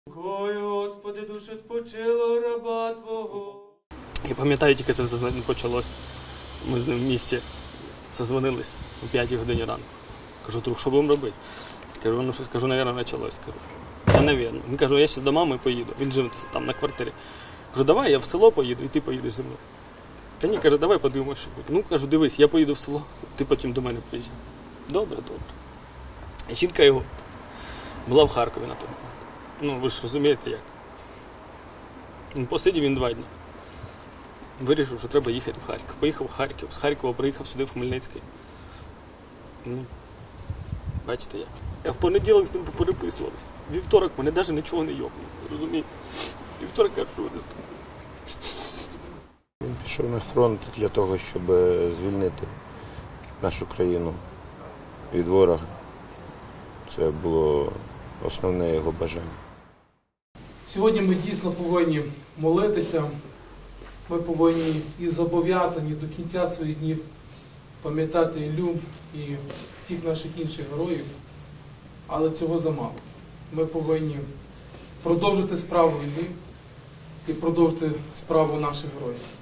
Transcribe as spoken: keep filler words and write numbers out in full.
Ой, Господи, душе спочила раба Твого. Я пам'ятаю, тільки це все почалось. Ми з ним в місті созвонились о п'ятій годині ранку. Кажу, друг, що будемо робити? Кажу, ну щось, кажу, навірно, почалось. Кажу, та навірно. Він каже, я ще до мами поїду. Він жив там на квартирі. Кажу, давай я в село поїду і ти поїдеш зі мною. Та ні, каже, давай подивимось, що буде. Ну, кажу, дивись, я поїду в село, ти потім до мене приїжджай. Добре, добре. І жінка його була в Харкові на тому. Ну, ви ж розумієте, як. Ну, посидів він два дні. Вирішив, що треба їхати в Харків. Поїхав в Харків, з Харкова приїхав сюди, в Хмельницький. Ну, бачите як. Я в понеділок з ним попереписувався. Вівторок мене навіть нічого не йокнуло, розумієте? Вівторок кажу, що вони з тобою. Він пішов на фронт для того, щоб звільнити нашу країну від ворога. Це було основне його бажання. Сьогодні ми дійсно повинні молитися, ми повинні і зобов'язані до кінця своїх днів пам'ятати Іллю і всіх наших інших героїв, але цього замало. Ми повинні продовжити справу Іллі і продовжити справу наших героїв.